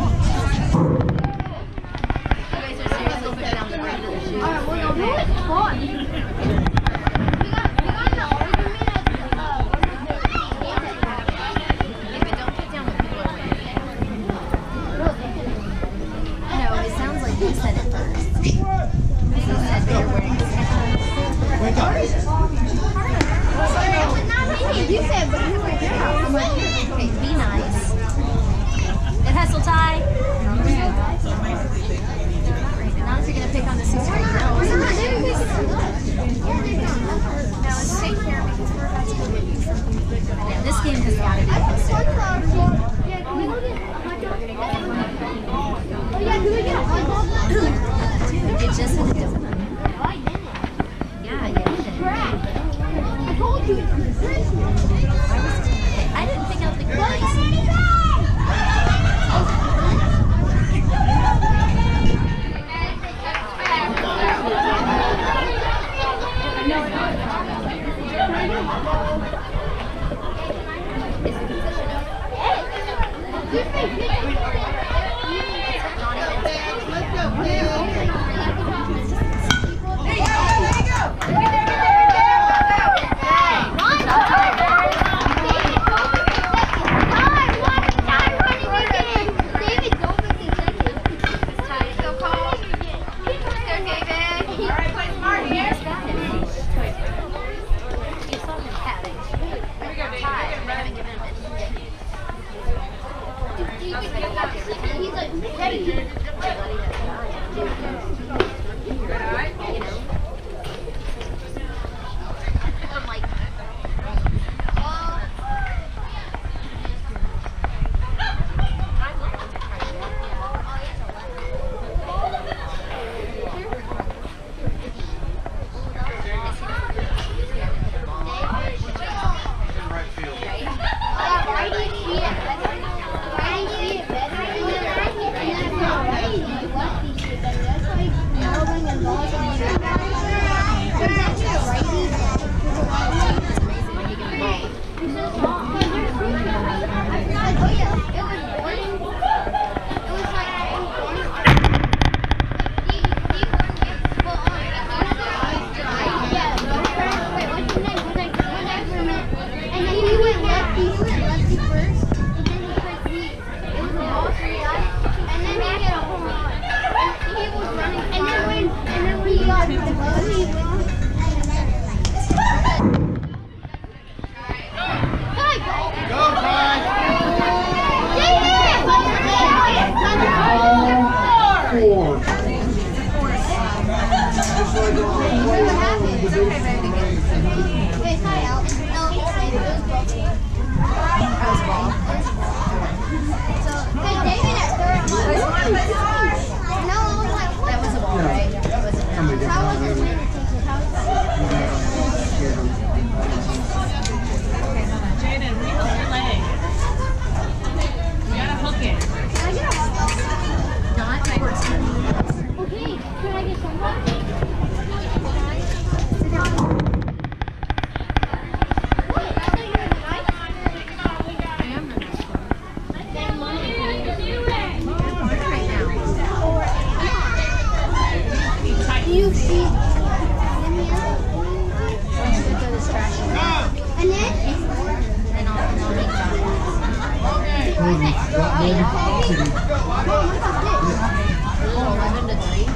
guys are seriously putting down the brand of the shoes. Alright, well, no, it was fun. We got, we got in an argument at, uh, Yeah, but don't put down what people are wearing. No, it sounds like you said it first. You said that you're wearing a Wake up. it was not me. You said, but you were there. I'm like, Okay, be nice. Good hustle, Ty. Not if you're gonna pick on the sister. we're not, we're not, they're picking on us. Yeah, they're not. Now let's take care because we're about to go get you something. Yeah, this game has got to be I put posted. sunflower seeds. Yeah, can we go get a hot dog? Oh, yeah, can we get a hot dog? It just has to go. I didn't. Yeah, yeah. Crap. I told you it's Christmas. I didn't pick out the Go nice. get anything! It's the position of Just make pictures. He's like, ready. I'm like, In right field. Yeah, righty, yeah. Righty, yeah, better. And then righty, lefty, shit better. That's why Melvin and Balls are eleven to three.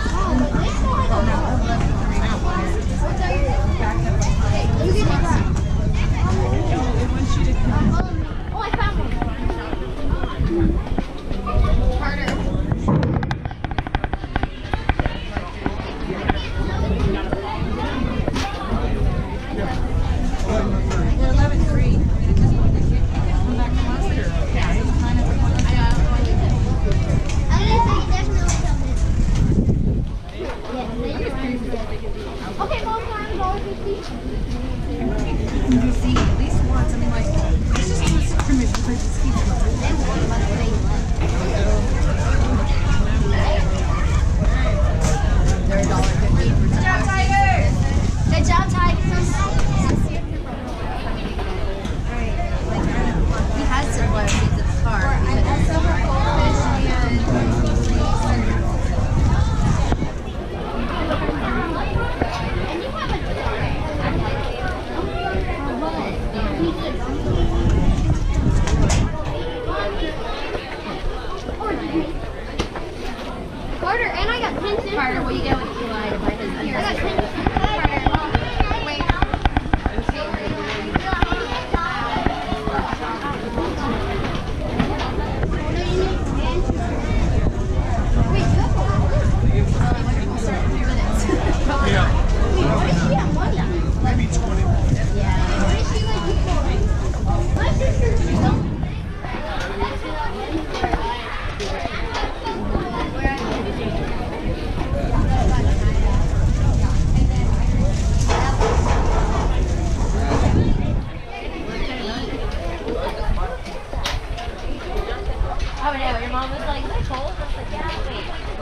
Oh, I found one. Carter. We're eleven three. Come back from us or? Yeah, it's kind of. I didn't think definitely something. Okay, mom, time is all fifty. You see, at least once. I mean, like, let's just do a scrimmage because it's keep going. They're a dollar fifty for Good job, Tiger! Good job, Tiger. He has sunflower seeds at the start. Carter, and I got ten cents. Carter, will you go with Eli to buy his I got ten cents. Wait. Maybe twenty. Oh no, your mom was like, is that cold? I was like, yeah, wait.